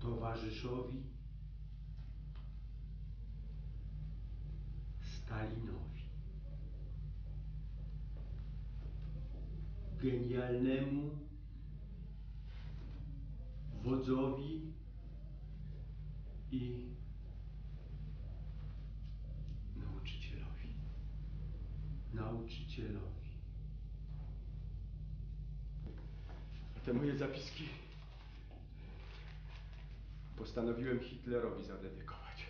towarzyszowi Stalinowi, genialnemu wodzowi i nauczycielowi. A te moje zapiski postanowiłem Hitlerowi zadedykować.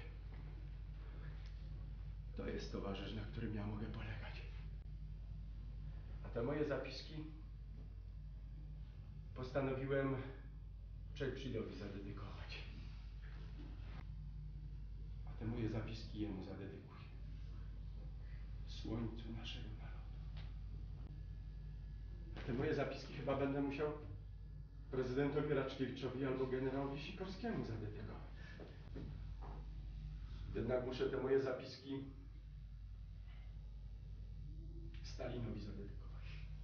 To jest towarzysz, na którym ja mogę polegać. A te moje zapiski postanowiłem Churchillowi zadedykować. A te moje zapiski jemu zadedykuję. Słońcu naszego narodu. A te moje zapiski chyba będę musiał prezydentowi Raczkiewiczowi albo generałowi Sikorskiemu zadedykować. Jednak muszę te moje zapiski Stalinowi zadedykować.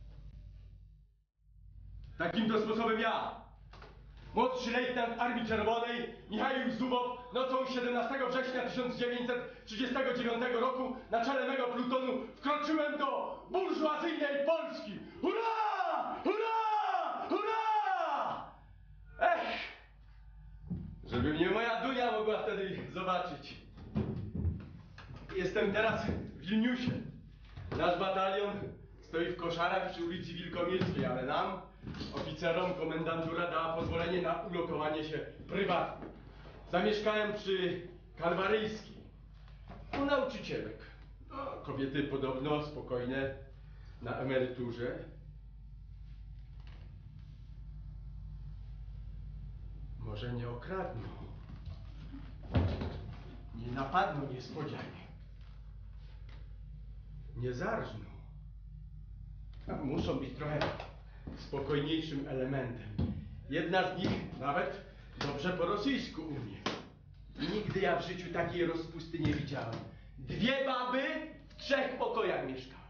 Takim to sposobem ja, młodszy lejtnant Armii Czerwonej Michał Zubow, nocą 17 września 1939 roku na czele mego plutonu wkroczyłem do burżuazyjnej Polski. Hurra! Hurra! Hurra! Ech! Żeby mnie moja Dunia mogła wtedy zobaczyć. Jestem teraz w Wilniusie. Nasz batalion stoi w koszarach przy ulicy Wilkomirskiej, ale nam, oficerom, komendantura dała pozwolenie na ulokowanie się prywatnie. Zamieszkałem przy Kalwaryjskiej, u nauczycielek. No, kobiety podobno spokojne, na emeryturze. Może nie okradną, nie napadną niespodzianie, nie zarżną. A muszą być trochę spokojniejszym elementem. Jedna z nich nawet dobrze po rosyjsku umie. Nigdy ja w życiu takiej rozpusty nie widziałem. 2 baby w 3 pokojach mieszkały.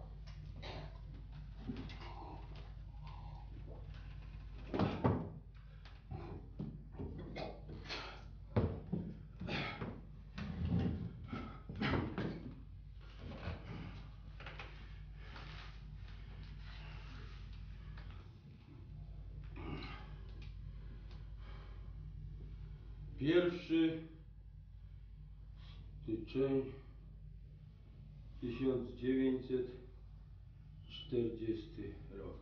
Pierwszy styczeń 1940 rok.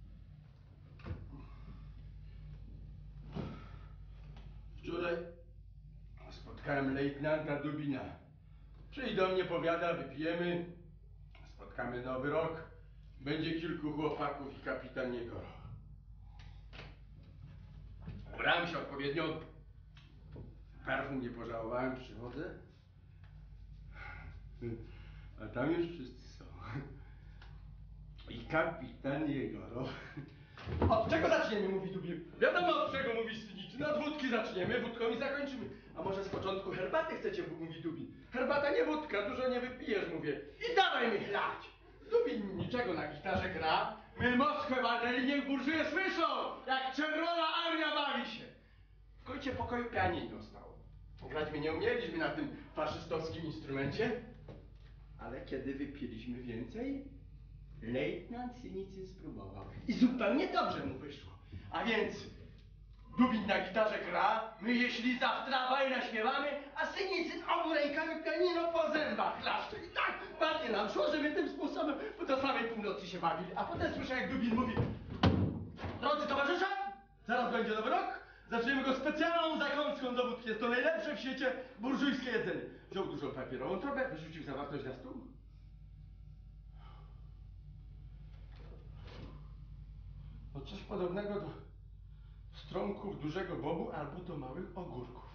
Wczoraj spotkałem lejtnanta Dubina. Przyjdź do mnie, powiada, wypijemy, spotkamy nowy rok, będzie kilku chłopaków i kapitan Niegoro. Ubrałem się odpowiednio. Perfum nie pożałowałem, przychodzę, a tam już wszyscy są. I kapitan Jegoro. Od czego zaczniemy, mówi Dubin? Wiadomo, od czego mówi Syniczy. No od wódki zaczniemy, wódką i zakończymy. A może z początku herbaty chcecie, mówi Dubin. Herbata nie wódka, dużo nie wypijesz, mówię. I dawaj mi chlać. Dubin niczego na gitarze gra. My Moskwę walnęli, niech burżuje słyszą, jak Czerwona Armia bawi się. W kącie pokoju pianino stało. Grać my nie umieliśmy na tym faszystowskim instrumencie, ale kiedy wypiliśmy więcej, lejtnant Synicyn spróbował i zupełnie dobrze mu wyszło. A więc Dubin na gitarze gra, my jeśli za wtrawaj naśpiewamy, a Synicyn obu rękami pianino po zębach klaszcze. I tak ładnie nam szło, że my tym sposobem do samej północy się bawili. A potem słyszę, jak Dubin mówi: drodzy towarzysze, zaraz będzie nowy rok. Zaczniemy go specjalną zakąską do wódki. Jest to najlepsze w świecie burżujskie jedzenie. Wziął dużą papierową torbę, wyrzucił zawartość na stół. No coś podobnego do strąków dużego bobu albo do małych ogórków.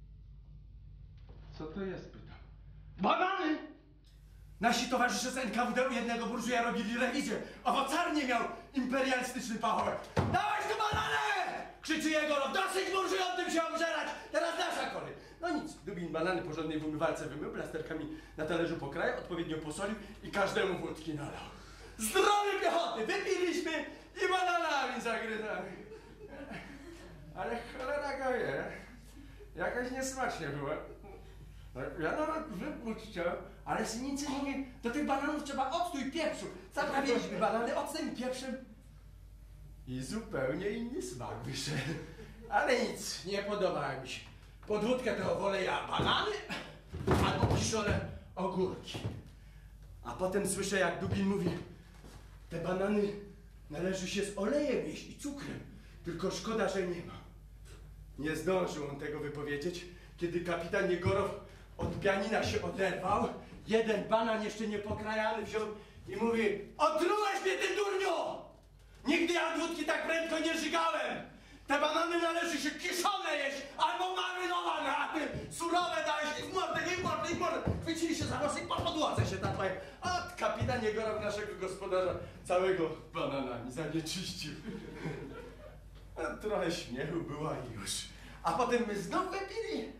Co to jest, pytam. Banany! Nasi towarzysze z NKWD u jednego burżuja robili rewizję. Owocarnie miał imperialistyczny pachołek. Dawaj tu banany! Krzyczy Jegorow, dosyć burżującym się obżerać! Teraz nasza kolej! No nic, Dubin banany porządnej w umywalce wymył, plasterkami na talerzu pokrajał, odpowiednio posolił i każdemu wódki nalał. Zdrowie piechoty! Wypiliśmy i bananami zagryzamy. Ale cholera go wie. Jakoś niesmacznie było. Ja nawet wypuszczę, ale synicy mówi, do tych bananów trzeba octu i pieprzu. Zaprawiliśmy banany octem i pieprzem. I zupełnie inny smak wyszedł. Ale nic, nie podoba mi się. Pod wódkę to wolę ja banany albo kiszone ogórki. A potem słyszę, jak Dubin mówi, te banany należy się z olejem jeść i cukrem. Tylko szkoda, że nie ma. Nie zdążył on tego wypowiedzieć, kiedy kapitan Jegorow od pianina się oderwał. Jeden banan jeszcze nie pokrajany wziął i mówi: otrułeś mnie, ty durniu! Nigdy ja wódki tak prędko nie żygałem! Te banany należy się kiszone jeść albo marynowane, a ty surowe dałeś i w mordę. Chwycili się za włosy i po podłodze się tapają. A kapitan Jegorow naszego gospodarza całego bananami zanieczyścił. Trochę śmiechu była i już. A potem my znów wypili.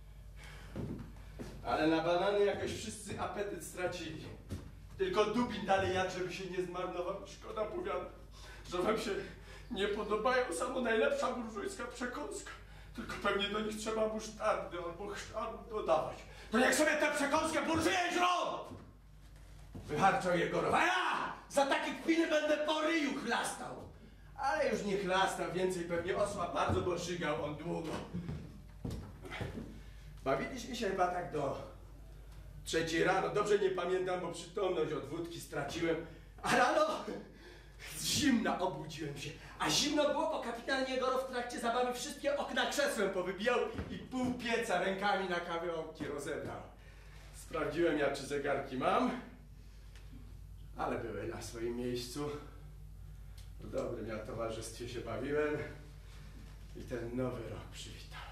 Ale na banany jakoś wszyscy apetyt stracili. Tylko Dubin dalej jadł, żeby się nie zmarnował. Szkoda, powiada, że wam się nie podobają samo najlepsza burżujska przekąska. Tylko pewnie do nich trzeba musztardy albo chrzanu dodawać. To niech sobie tę przekąskę burżuje żrą! Wyharczał Jegorow. A ja za takie kpiny będę po ryju chlastał. Ale już nie chlastał, więcej pewnie osła bardzo, bo żygał on długo. Bawiliśmy się chyba tak do 3 rano. Dobrze nie pamiętam, bo przytomność od wódki straciłem. A rano z zimna obudziłem się. A zimno było, bo kapitan Jegorow w trakcie zabawy wszystkie okna krzesłem powybijał i pół pieca rękami na kawałki rozebrał. Sprawdziłem ja, czy zegarki mam, ale były na swoim miejscu. W dobrym ja towarzystwie się bawiłem i ten nowy rok przywitałem.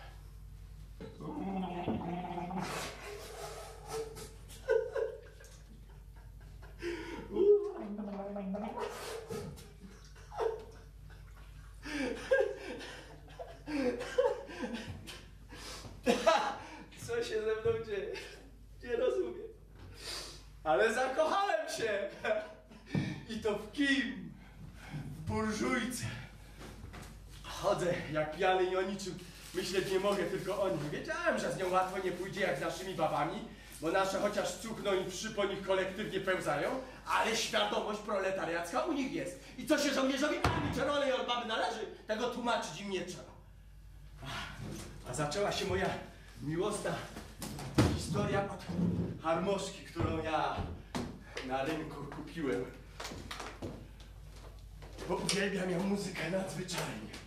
Co się ze mną dzieje? Nie rozumiem. Ale zakochałem się! I to w kim? W burżujce. Chodzę jak pijany i o niczym myśleć nie mogę, tylko o nim. Wiedziałem, że z nią łatwo nie pójdzie jak z naszymi babami, bo nasze chociaż cuchną i przy po nich kolektywnie pełzają, ale świadomość proletariacka u nich jest. I co się żołnierzowi Armii Czerwonej od baby należy, tego tłumaczyć im nie trzeba. A zaczęła się moja miłosna historia od harmoszki, którą ja na rynku kupiłem. Bo uwielbiam ją muzykę nadzwyczajnie.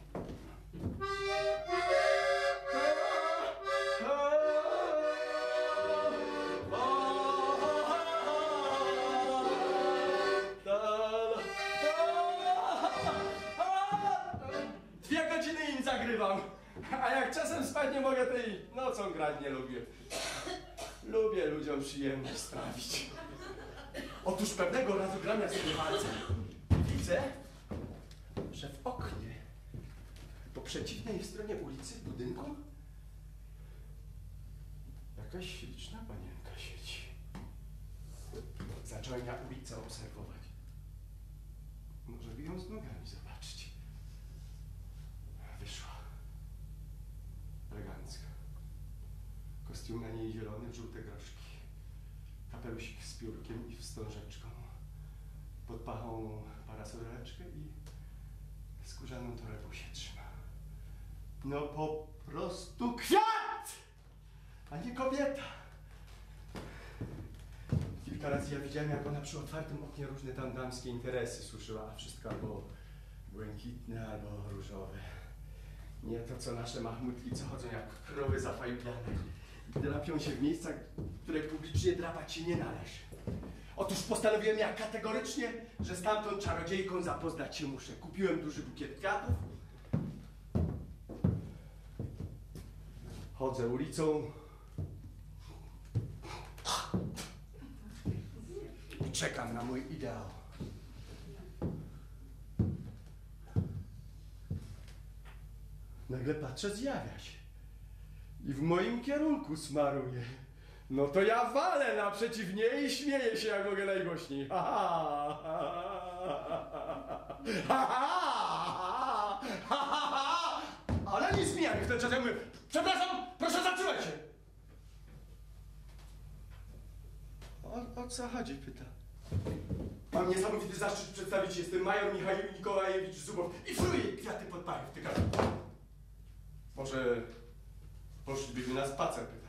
Zagrywam, a jak czasem spać nie mogę, to i nocą grać nie lubię. Lubię ludziom przyjemność sprawić. Otóż pewnego razu gram ja sobie walce. Widzę, że w oknie po przeciwnej stronie ulicy w budynku jakaś śliczna panienka siedzi. Zacząłem ja ulicę obserwować. Może by ją z nogami zobaczyć. Wyszła. Elegancka. Kostium na niej zielony, w żółte groszki. Kapelusik z piórkiem i wstążeczką. Pod pachą parasoleczkę i skórzaną torebą się trzyma. No po prostu kwiat! A nie kobieta! Kilka razy ja widziałem, jak ona przy otwartym oknie różne tam damskie interesy suszyła, a wszystko albo błękitne, albo różowe. Nie to, co nasze mahmutki, co chodzą jak krowy zafajbiane. Drapią się w miejscach, które publicznie drapać się nie należy. Otóż postanowiłem ja kategorycznie, że z tamtą czarodziejką zapoznać się muszę. Kupiłem duży bukiet kwiatów. Chodzę ulicą. I czekam na mój ideał. Nagle patrzę, zjawia się. I w moim kierunku smaruje. No to ja walę naprzeciw niej i śmieję się, jak mogę najgłośniej. Ha, ha, ha, ha, ha, ha, ha, ha, ha, ha. nie zmieniamy w ten czas. Ja mówię, przepraszam, proszę zatrzymać się. O co chodzi, pyta. Mam niesamowity zaszczyt przedstawić, jestem major Michał Mikołajewicz Zubow i fruję kwiaty pod pachę wtykam. Może poszlibyśmy na spacer, pyta.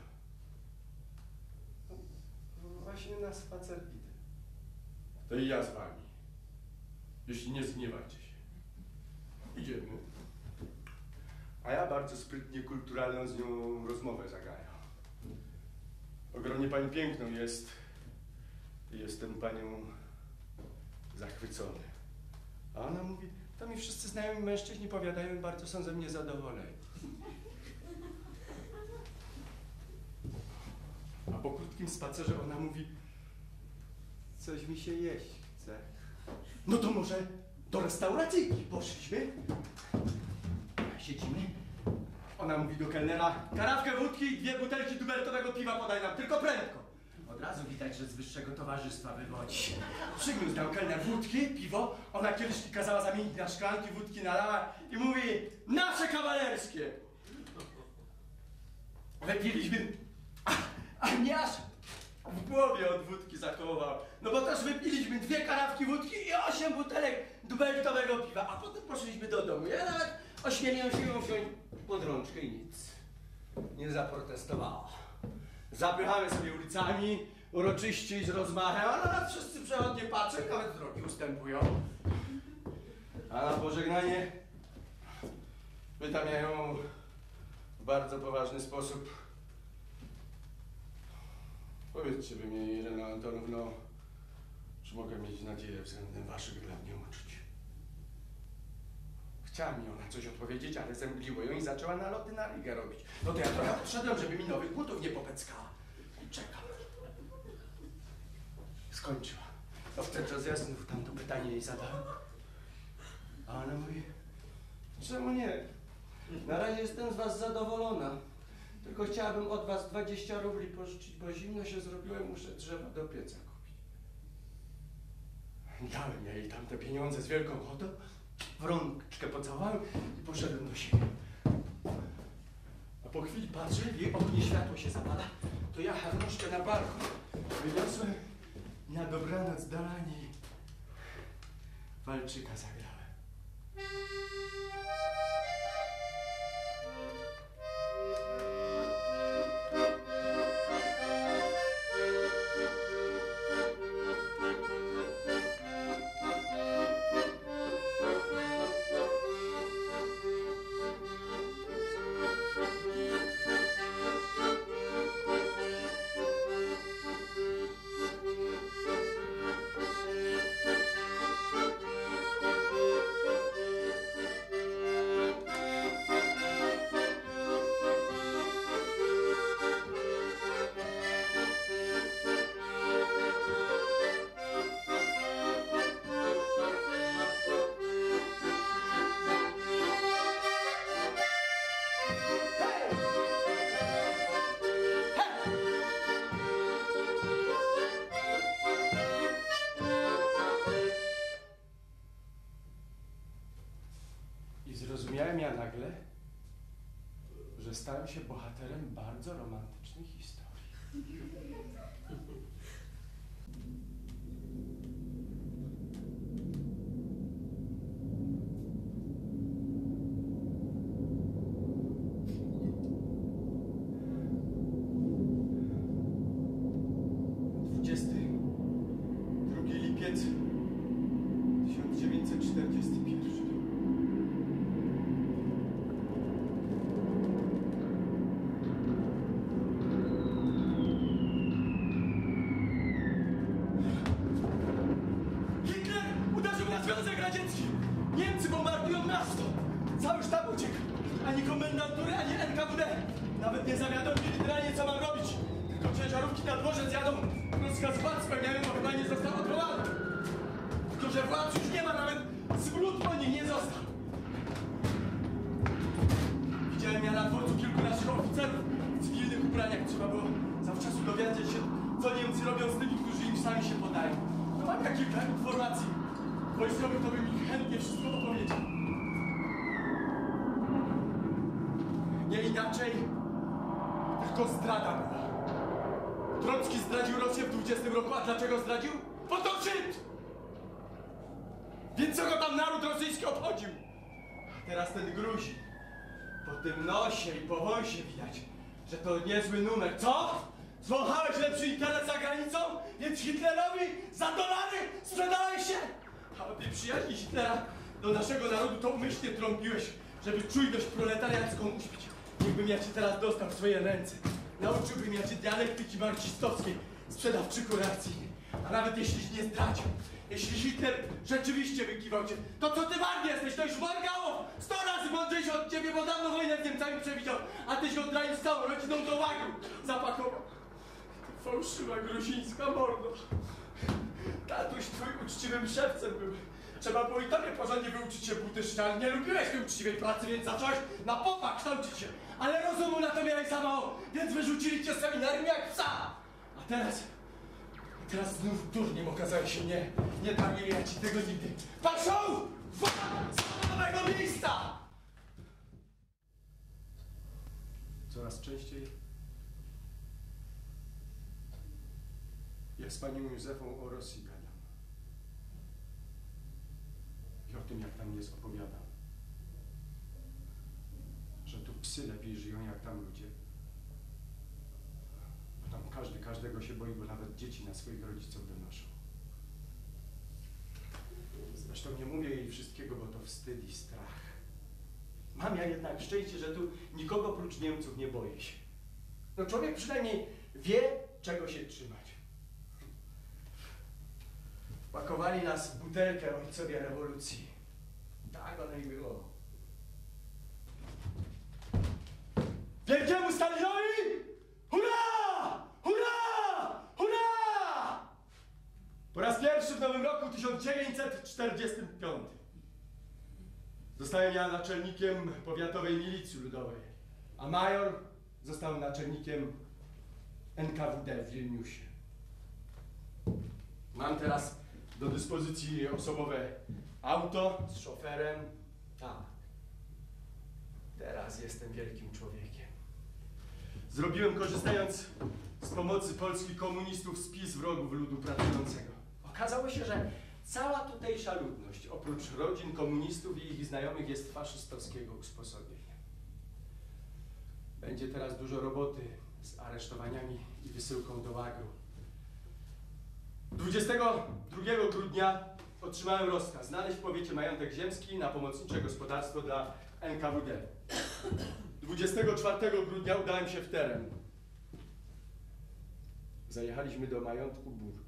No, właśnie na spacer idę. To i ja z wami. Jeśli nie zgniewajcie się. Idziemy. A ja bardzo sprytnie, kulturalną z nią rozmowę zagajam. Ogromnie pani piękną jest. I jestem panią zachwycony. A ona mówi, to mi wszyscy znajomi mężczyźni powiadają i bardzo są ze mnie zadowoleni. A po krótkim spacerze ona mówi, coś mi się jeść chce. No to może do restauracyjki poszliśmy. Siedzimy. Ona mówi do kelnera, karawkę wódki i 2 butelki dubeltowego piwa podaj nam, tylko prędko. Od razu widać, że z wyższego towarzystwa wywodzi. Przyniósł nam kelner wódki, piwo, ona kiedyś kazała zamienić na szklanki, wódki nalała i mówi, nasze kawalerskie. Wypiliśmy, a mnie aż w głowie od wódki zakołował. No bo też wypiliśmy 2 karawki wódki i 8 butelek dubeltowego piwa, a potem poszliśmy do domu. Ja nawet ośmieliłem się ją wziąć pod rączkę i nic. Nie zaprotestowała. Zapychamy sobie ulicami, uroczyście i z rozmachem, a na nas wszyscy przechodnie patrzą i nawet drogi ustępują. A na pożegnanie pytam ja ją w bardzo poważny sposób. Powiedzcie wy mi, Irena Antonowno, czy mogę mieć nadzieję względem waszych dla mnie uczuć? Chciała mi ona coś odpowiedzieć, ale zemgliło ją i zaczęła naloty na Rygę robić. No to ja trochę odszedłem, żeby mi nowych butów nie popeckała. I czekam. Skończyła. No w ten czas ja znów tamto pytanie jej zadałem. A ona mówi, czemu nie? Na razie jestem z was zadowolona. Tylko chciałabym od was 20 rubli pożyczyć, bo zimno się zrobiłem, muszę drzewa do pieca kupić. Dałem ja jej tamte pieniądze z wielką ochotą. W rączkę pocałowałem i poszedłem do siebie. A po chwili patrzę, w jej oknie światło się zapala, to ja harmoszkę na balkon wyniosłem i na dobranoc dla niej walczyka zagrałem. Zrozumiałem ja nagle, że stałem się bohaterem bardzo romantycznej historii. Lipiec 1941. Związek Radziecki! Niemcy bombardują miasto! Cały sztab uciekł! Ani komendantury, ani NKWD! Nawet nie zawiadomili literalnie, co mam robić! Tylko ciężarówki na dworzec jadą! Rozkaz władz spełniają, bo chyba nie został odwołany! Tylko że władz już nie ma, nawet zwrót po nich nie został! Widziałem ja na dworcu kilku naszych oficerów w cywilnych ubraniach. Trzeba było zawczasu dowiedzieć się, co Niemcy robią z tymi, którzy im sami się podają. No mam ja kilka informacji. Wojskowych to by mi chętnie wszystko opowiedział. inaczej, tylko zdrada była. Trocki zdradził Rosję w 20 roku, a dlaczego zdradził? Bo to Żyd! Więc co go tam naród rosyjski obchodził? A teraz ten Gruzin. Po tym nosie i po wąsie widać, że to niezły numer. Co? Zwąchałeś lepszy internet za granicą? Więc Hitlerowi za dolary sprzedałeś się? A o tej przyjaźni Hitlera do naszego narodu to umyślnie trąbiłeś, żeby czujność proletariacką uśpić. Niechbym ja cię teraz dostał w swoje ręce. Nauczyłbym ja cię dialektyki marksistowskiej, sprzedawczyku reakcji. A nawet jeśliś nie zdradził, jeśli Hitler rzeczywiście wykiwał cię, to co ty warty jesteś? To już Margało 100 razy mądrzejszy od ciebie, bo dawno wojnę z Niemcami przewidział, a tyś oddraił z całą rodziną do łagru zapakował. Fałszywa gruzińska mordo. Tatuś twój uczciwym szewcem był. Trzeba było i tobie porządnie wyuczyć się buty szyć, ale nie lubiłeś tej uczciwej pracy, więc zacząłeś na popa kształcić się. Ale rozumu na to miałeś za mało, więc wyrzucili cię z seminarium jak psa. A teraz znów durniem okazałeś się. Nie daruję ja ci tego nigdy. Paszą! Z nowego miejsca! Coraz częściej ja z panią Józefą o Rosji gadam. I o tym, jak tam jest, opowiadam. Że tu psy lepiej żyją, jak tam ludzie. Bo tam każdy każdego się boi, bo nawet dzieci na swoich rodziców donoszą. Zresztą nie mówię jej wszystkiego, bo to wstyd i strach. Mam ja jednak szczęście, że tu nikogo oprócz Niemców nie boję się. No człowiek przynajmniej wie, czego się trzymać. Pakowali nas w butelkę ojcowie rewolucji. Tak ono i było. Wielkiemu Stalinowi! Hurra! Hurra! Hurra! Po raz pierwszy w nowym roku 1945 zostałem ja naczelnikiem powiatowej milicji ludowej, a major został naczelnikiem NKWD w Wilniusie. Mam teraz do dyspozycji osobowe auto z szoferem. Tak. Teraz jestem wielkim człowiekiem. Zrobiłem, korzystając z pomocy polskich komunistów, spis wrogów ludu pracującego. Okazało się, że cała tutejsza ludność, oprócz rodzin komunistów i ich znajomych, jest faszystowskiego usposobienia. Będzie teraz dużo roboty z aresztowaniami i wysyłką do łagru. 22 grudnia otrzymałem rozkaz znaleźć w powiecie majątek ziemski na pomocnicze gospodarstwo dla NKWD. 24 grudnia udałem się w teren. Zajechaliśmy do majątku Burki.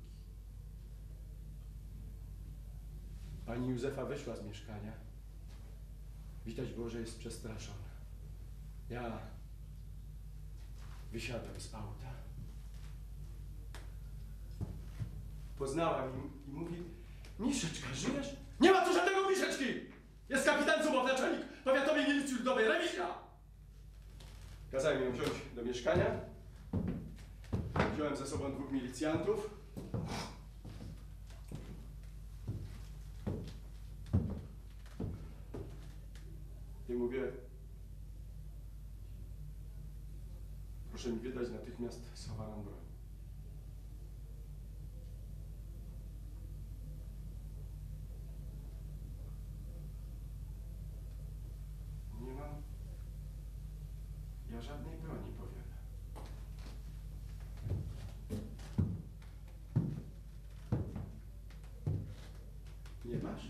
Pani Józefa wyszła z mieszkania. Widać było, że jest przestraszona. Ja wysiadłem z auta. Poznała mnie i mówi: Miszeczka, żyjesz? Nie ma tu żadnego Miszeczki! Jest kapitan Zubow, naczelnik powiatowej milicji ludowej, rewizja! Kazałem ją wziąć do mieszkania. Wziąłem ze sobą 2 milicjantów. I mówię: proszę mi wydać natychmiast schowaną broń. Nie mam ja żadnej broni, powiem. Nie masz?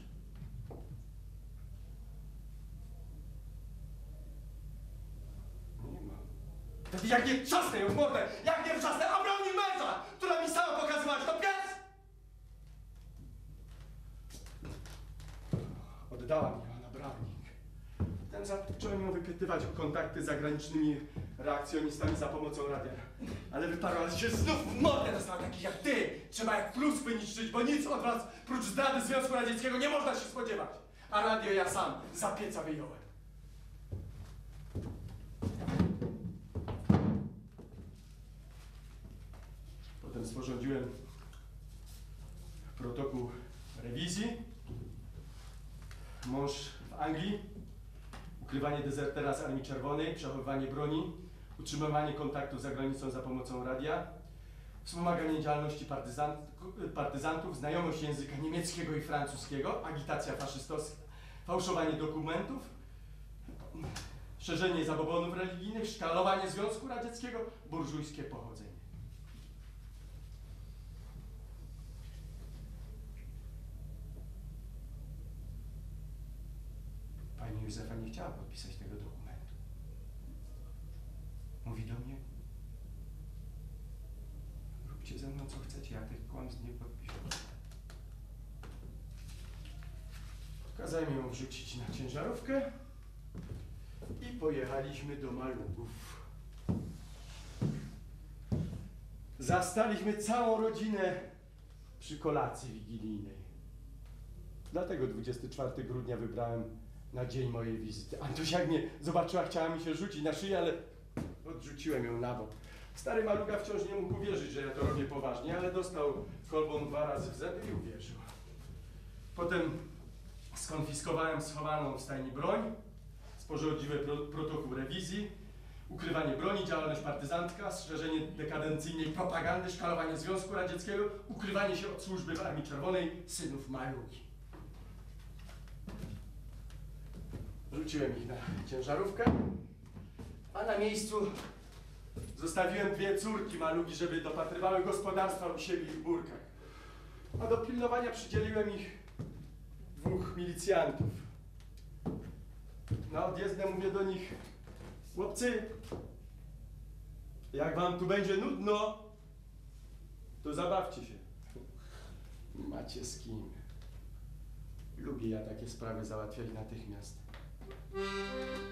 Nie mam. Wtedy jak nie trzasnę ją w mordę, jak nie wrzasnę, a broni męża, która mi sama pokazywałaś, to pies! Oddała mi Joanna Browning. Ten zacząłem ją wypytywać o kontakty z zagranicznymi reakcjonistami za pomocą radia. Ale wyparła się znów w mordę dostała takich jak ty. Trzeba jak pluskwy niszczyć, bo nic od was prócz zdrady Związku Radzieckiego nie można się spodziewać. A radio ja sam za pieca wyjąłem. Potem sporządziłem protokół rewizji. Mąż w Anglii ukrywanie dezertera z Armii Czerwonej, przechowywanie broni, utrzymywanie kontaktów za granicą za pomocą radia, wspomaganie działalności partyzantów, znajomość języka niemieckiego i francuskiego, agitacja faszystowska, fałszowanie dokumentów, szerzenie zabobonów religijnych, szkalowanie Związku Radzieckiego, burżujskie pochodzenie. Pani Józefa nie chciała podpisać tego dokumentu. Mówi do mnie: róbcie ze mną co chcecie, ja tych kłamstw nie podpiszę. Kazałem ją wrzucić na ciężarówkę i pojechaliśmy do Malugów. Zastaliśmy całą rodzinę przy kolacji wigilijnej. Dlatego 24 grudnia wybrałem na dzień mojej wizyty. Antosia, jak mnie zobaczyła, chciała mi się rzucić na szyję, ale odrzuciłem ją na bok. Stary Maluga wciąż nie mógł uwierzyć, że ja to robię poważnie, ale dostał kolbą 2 razy w zęby i uwierzył. Potem skonfiskowałem schowaną w stajni broń, sporządziłem protokół rewizji, ukrywanie broni, działalność partyzantka, strzeżenie dekadencyjnej propagandy, szkalowanie Związku Radzieckiego, ukrywanie się od służby w Armii Czerwonej synów Malugi. Rzuciłem ich na ciężarówkę, a na miejscu zostawiłem 2 córki Malugi, żeby dopatrywały gospodarstwa u siebie w Burkach. A do pilnowania przydzieliłem ich 2 milicjantów. Na odjezdne mówię do nich: chłopcy, jak wam tu będzie nudno, to zabawcie się. Macie z kim. Lubię ja takie sprawy załatwiać natychmiast.